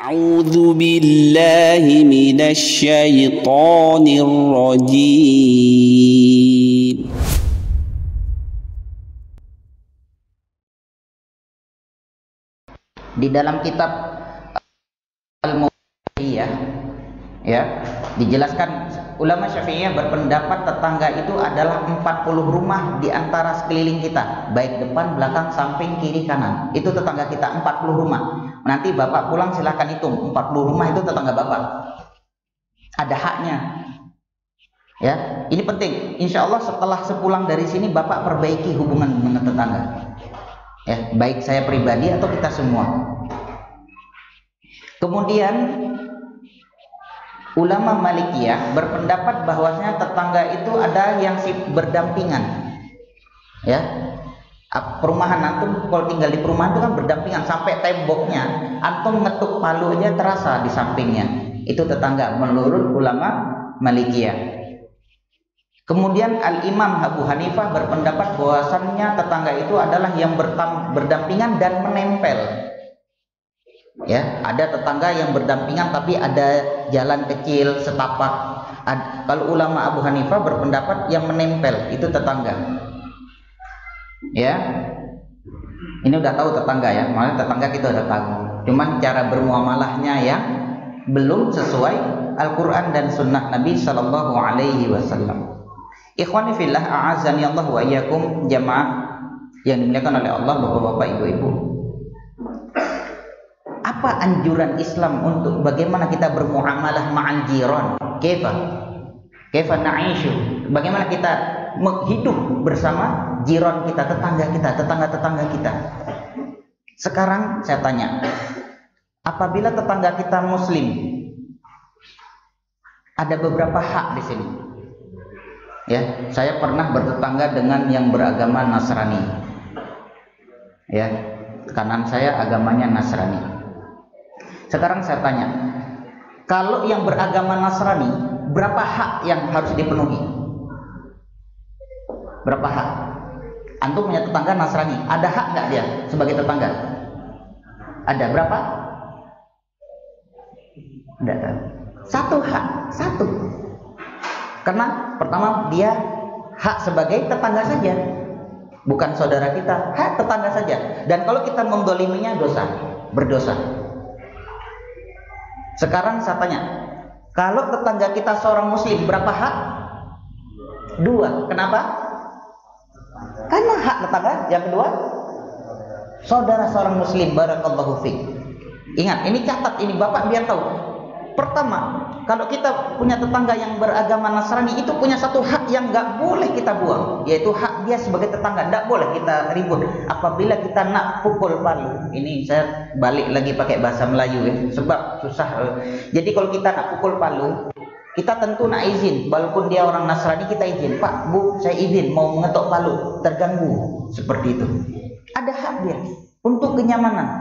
أعوذ بالله من الشيطان الرجيم. Di dalam kitab Al-Mu'tayyah ya, dijelaskan ulama Syafi'iyah berpendapat tetangga itu adalah 40 rumah di antara sekeliling kita, baik depan, belakang, samping, kiri, kanan. Itu tetangga kita 40 rumah. Nanti Bapak pulang silahkan hitung 40 rumah itu tetangga Bapak. Ada haknya. Ya, ini penting. Insya Allah setelah sepulang dari sini Bapak perbaiki hubungan dengan tetangga. Ya, baik saya pribadi atau kita semua. Kemudian ulama Malikiyah berpendapat bahwasanya tetangga itu ada yang berdampingan. Ya. Perumahan antum kalau tinggal di perumahan itu kan berdampingan sampai temboknya antum ngetuk palu aja terasa di sampingnya. Itu tetangga menurut ulama Malikiyah. Kemudian Al-Imam Abu Hanifah berpendapat bahwasannya tetangga itu adalah yang berdampingan dan menempel. Ya, ada tetangga yang berdampingan tapi ada jalan kecil setapak. Kalau ulama Abu Hanifah berpendapat yang menempel itu tetangga. Ya, ini udah tahu tetangga ya, malah tetangga kita udah tahu. Cuman cara bermuamalahnya yang belum sesuai Al-Quran dan Sunnah Nabi Sallallahu Alaihi Wasallam. Ikhwani fillah, a'azani Allah wa iyyakum jamaah yang dimuliakan oleh Allah, bapak-bapak, ibu-ibu. Apa anjuran Islam untuk bagaimana kita bermuamalah ma'al jiran? Kaifa na'ishu? Bagaimana kita hidup bersama jiran kita, tetangga-tetangga kita. Sekarang saya tanya, apabila tetangga kita muslim, ada beberapa hak di sini. Ya, saya pernah bertetangga dengan yang beragama Nasrani. Ya, kanan saya agamanya Nasrani. Sekarang saya tanya, kalau yang beragama Nasrani, berapa hak yang harus dipenuhi? Berapa hak? Antum punya tetangga Nasrani, ada hak nggak dia sebagai tetangga? Ada berapa? Ada. Satu hak, satu. Karena pertama dia hak sebagai tetangga saja, bukan saudara kita, hak tetangga saja. Dan kalau kita mendoliminya berdosa. Sekarang saya tanya, kalau tetangga kita seorang muslim, berapa hak? 2. Kenapa? Karena hak tetangga. Yang kedua, saudara seorang muslim, barakallahu fiik. Ingat, ini catat, ini Bapak biar tahu. Pertama, kalau kita punya tetangga yang beragama Nasrani, itu punya satu hak yang nggak boleh kita buang, yaitu hak dia sebagai tetangga. Nggak boleh kita ribut apabila kita nak pukul palu. Ini saya balik lagi pakai bahasa Melayu ya, sebab susah. Jadi kalau kita nak pukul palu, kita tentu nak izin, walaupun dia orang Nasrani kita izin. Pak, Bu, saya izin mau mengetok palu, terganggu, seperti itu. Ada hak dia untuk kenyamanan.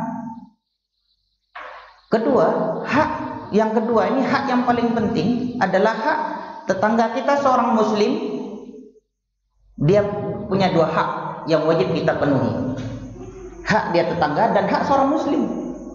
Kedua, yang kedua ini hak yang paling penting adalah hak tetangga kita seorang muslim. Dia punya 2 hak yang wajib kita penuhi. Hak dia tetangga dan hak seorang muslim.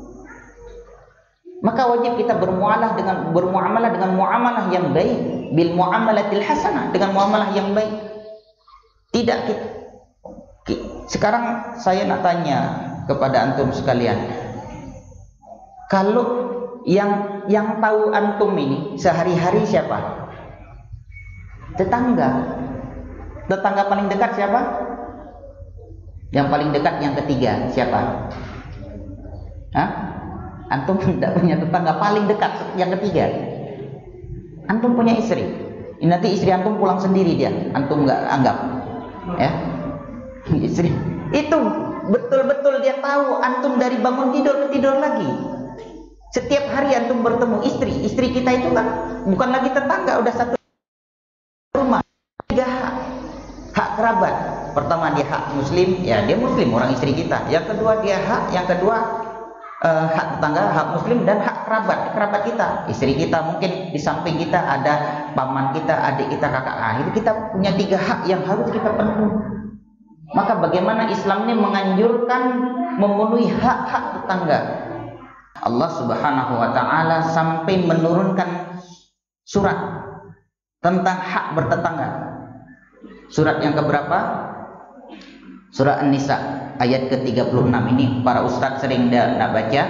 Maka wajib kita bermuamalah dengan muamalah yang baik, bil muamalatil hasanah, dengan muamalah yang baik. Tidak kita. Sekarang saya nak tanya kepada antum sekalian. Kalau yang tahu antum ini sehari-hari siapa? Tetangga. Tetangga paling dekat siapa? Yang paling dekat yang ketiga siapa? Hah? Antum tidak punya tetangga paling dekat yang ketiga. Antum punya istri. Ini nanti istri antum pulang sendiri dia. Antum nggak anggap. Ya. Istri. Itu betul-betul dia tahu antum dari bangun tidur ke tidur lagi. Setiap hari antum bertemu istri kita itu kan bukan lagi tetangga, udah satu rumah. 3 hak kerabat. Pertama dia hak muslim, ya dia muslim, orang istri kita. Yang kedua dia hak tetangga, hak muslim, dan hak kerabat kita, istri kita, mungkin di samping kita ada paman kita, adik kita, kakak. Itu kita punya 3 hak yang harus kita penuhi. Maka bagaimana Islam ini menganjurkan memenuhi hak-hak tetangga. Allah Subhanahu wa taala sampai menurunkan surat tentang hak bertetangga. Surat yang keberapa? Surah An-Nisa ayat ke-36. Ini para ustadz sering nak baca.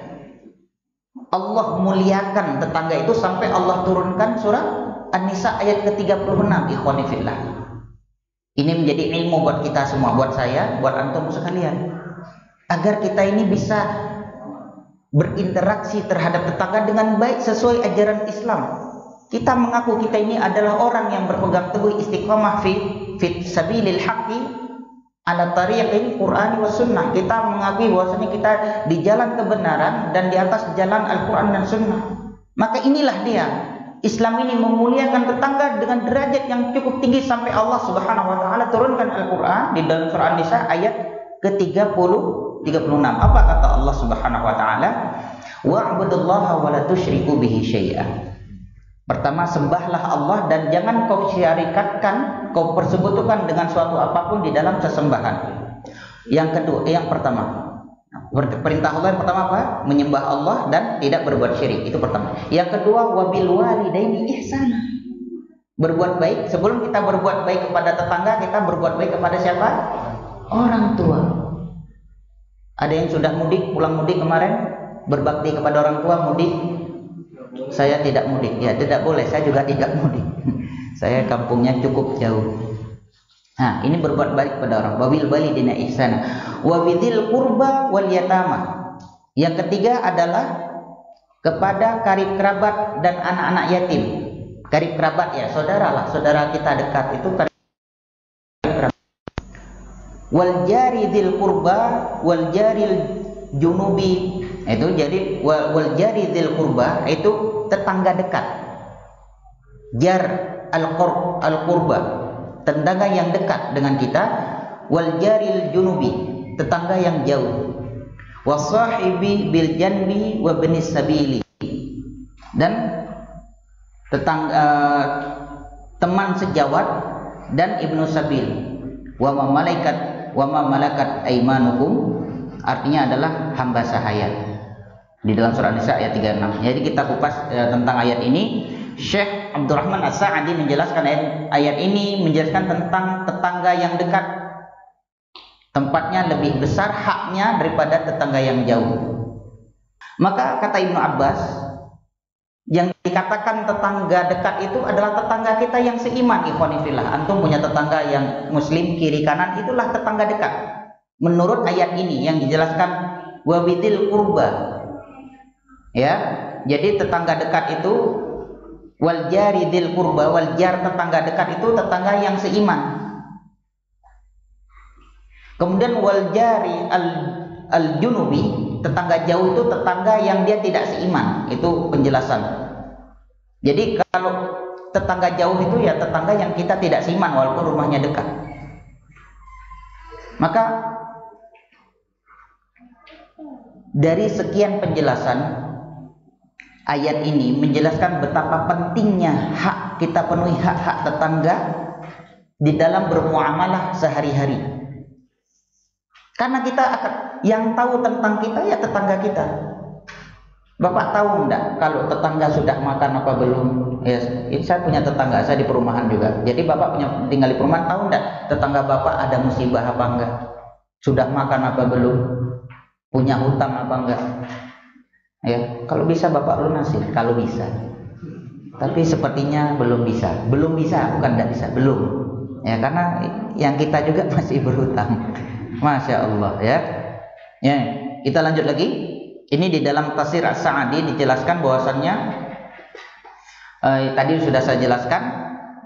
Allah muliakan tetangga itu sampai Allah turunkan surah An-Nisa ayat ke-36. Ikhwani fillah. Ini menjadi ilmu buat kita semua, buat saya, buat antum sekalian. Agar kita ini bisa berinteraksi terhadap tetangga dengan baik sesuai ajaran Islam. Kita mengaku kita ini adalah orang yang berpegang teguh istiqamah fi sabilil haqqi ala tariqil Qur'ani was sunnah. Kita mengakui bahwasanya kita di jalan kebenaran dan di atas jalan Al-Qur'an dan sunnah. Maka inilah dia. Islam ini memuliakan tetangga dengan derajat yang cukup tinggi sampai Allah Subhanahu wa taala turunkan Al-Qur'an di dalam surah An-Nisa ayat ke-36. Apa kata Allah Subhanahu wa taala? Wa'budullaha wa la tusyriku bihi syai'a. Pertama, sembahlah Allah dan jangan kau syarikatkan, kau persekutukan dengan suatu apapun di dalam sesembahan. Yang kedua, yang pertama, perintah Allah yang pertama apa? Menyembah Allah dan tidak berbuat syirik. Itu pertama. Yang kedua, wabil walidaini ihsana. Berbuat baik. Sebelum kita berbuat baik kepada tetangga, kita berbuat baik kepada siapa? Orang tua. Ada yang sudah mudik, pulang mudik kemarin, berbakti kepada orang tua, mudik. Saya tidak mudik. Ya, tidak boleh. Saya juga tidak mudik. Saya kampungnya cukup jauh. Nah, ini berbuat baik kepada orang. Wabil walidina ihsana. Wa bidzil qurba wal yatama. Yang ketiga adalah kepada karib kerabat dan anak-anak yatim. Karib kerabat ya, saudara lah, saudara kita dekat itu karib kerabat. Wal jari dzil qurba wal jaril junubi. Itu jadi wal jari dzil qurba itu tetangga dekat. Jar al-qurba, tetangga yang dekat dengan kita. Wal jaril junubi, tetangga yang jauh. Wasahibi bil janbi wa binis sabili, dan tetangga teman sejawat dan ibnu sabil. Wa ma malakat aimanukum, artinya adalah hamba sahaya. Di dalam surah Nisa ayat 36. Jadi kita kupas tentang ayat ini. Syekh Abdurrahman As-Sa'di menjelaskan ayat ini, menjelaskan tentang tetangga yang dekat. Tempatnya lebih besar haknya daripada tetangga yang jauh. Maka kata Ibnu Abbas, yang dikatakan tetangga dekat itu adalah tetangga kita yang seiman. Ikhwani fillah, antum punya tetangga yang muslim kiri kanan, itulah tetangga dekat. Menurut ayat ini yang dijelaskan wabidil qurba. Ya, jadi tetangga dekat itu wal jari dzil qurba, wal jar tetangga dekat itu tetangga yang seiman. Kemudian wal jari al junubi, tetangga jauh itu tetangga yang dia tidak seiman. Itu penjelasan. Jadi kalau tetangga jauh itu ya tetangga yang kita tidak seiman walaupun rumahnya dekat. Maka dari sekian penjelasan, ayat ini menjelaskan betapa pentingnya hak kita penuhi hak-hak tetangga di dalam bermuamalah sehari-hari. Karena kita akan yang tahu tentang kita ya tetangga kita. Bapak tahu enggak kalau tetangga sudah makan apa belum? Ya, saya punya tetangga, saya di perumahan juga. Jadi Bapak tinggal di perumahan, tahu enggak tetangga Bapak ada musibah apa enggak? Sudah makan apa belum? Punya hutang apa enggak? Ya, kalau bisa Bapak lunasi, kalau bisa. Tapi sepertinya belum bisa. Belum bisa, bukan tidak bisa, belum. Ya, karena yang kita juga masih berhutang. Masya Allah ya. Ya, kita lanjut lagi. Ini di dalam tafsir As-Sa'di dijelaskan bahwasannya tadi sudah saya jelaskan.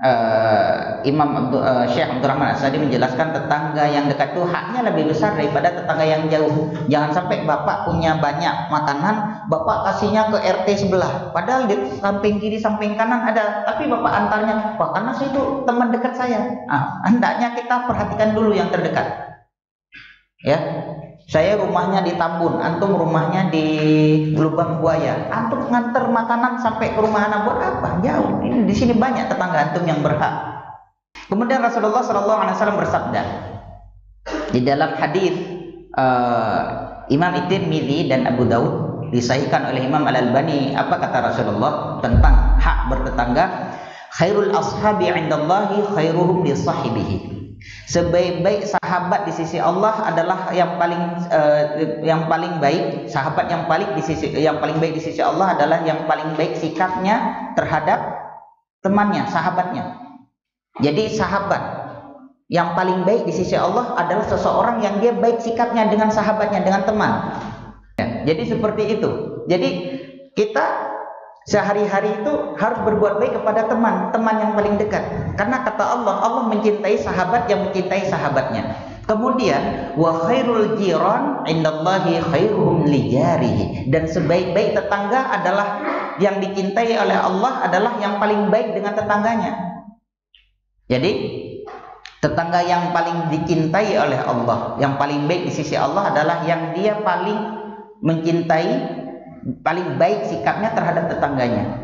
Syekh Abdurrahman As-Sa'di menjelaskan tetangga yang dekat itu haknya lebih besar daripada tetangga yang jauh. Jangan sampai Bapak punya banyak makanan, Bapak kasihnya ke RT sebelah, padahal di samping kiri samping kanan ada, tapi Bapak antarnya, Pak, karena itu teman dekat saya. Hendaknya kita perhatikan dulu yang terdekat. Ya, saya rumahnya di Tambun, antum rumahnya di Lubang Buaya. Antum nganter makanan sampai ke rumah anak buat apa? Jauh. Ini di sini banyak tetangga antum yang berhak. Kemudian Rasulullah SAW bersabda di dalam hadis Imam At-Tirmidzi dan Abu Daud disahihkan oleh Imam Al-Albani. Apa kata Rasulullah tentang hak bertetangga? Khairul ashabi 'indallahi khairuhum li sahibihi. Sebaik-baik sahabat di sisi Allah adalah yang paling baik. Sahabat yang paling baik di sisi Allah adalah yang paling baik sikapnya terhadap temannya, sahabatnya. Jadi sahabat yang paling baik di sisi Allah adalah seseorang yang dia baik sikapnya dengan sahabatnya, dengan teman. Ya, jadi seperti itu. Jadi kita sehari-hari itu harus berbuat baik kepada teman yang paling dekat. Karena kata Allah mencintai sahabat yang mencintai sahabatnya. Kemudian wa khairul jiran indallahi khairuhum li jarihi. Dan sebaik-baik tetangga adalah yang dicintai oleh Allah adalah yang paling baik dengan tetangganya. Jadi tetangga yang paling dicintai oleh Allah, yang paling baik di sisi Allah adalah yang dia paling mencintai, paling baik sikapnya terhadap tetangganya.